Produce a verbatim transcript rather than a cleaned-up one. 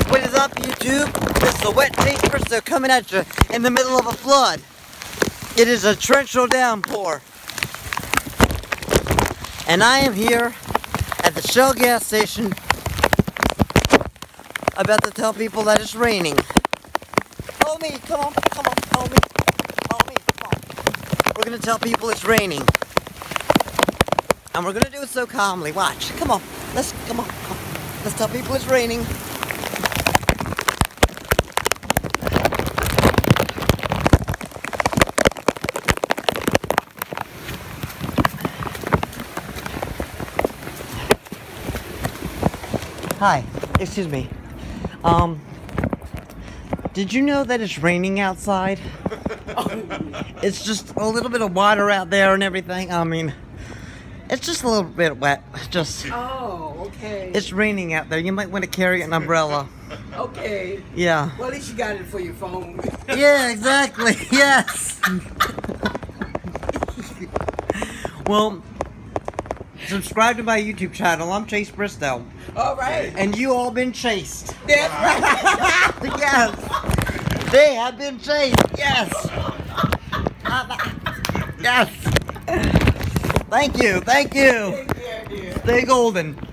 What is up, YouTube? This is the Wet Tape Bristow coming at you in the middle of a flood. It is a torrential downpour. And I am here at the Shell gas station about to tell people that it's raining. Homie, come on, come on, homie. Homie, come on. We're going to tell people it's raining. And we're going to do it so calmly. Watch. Come on. Let's, come on, come on. Let's tell people it's raining. Hi, excuse me. Um, did you know that it's raining outside? It's just a little bit of water out there and everything. I mean, it's just a little bit wet. Just. Oh, okay. It's raining out there. You might want to carry an umbrella. Okay. Yeah. Well, at least you got it for your phone. Yeah, exactly. Yes. Well, subscribe to my YouTube channel. I'm Chase Bristow. All right. And you all been chased. That's right. Yes. They have been chased. Yes. Yes. Thank you. Thank you. Take care, dear. Stay golden.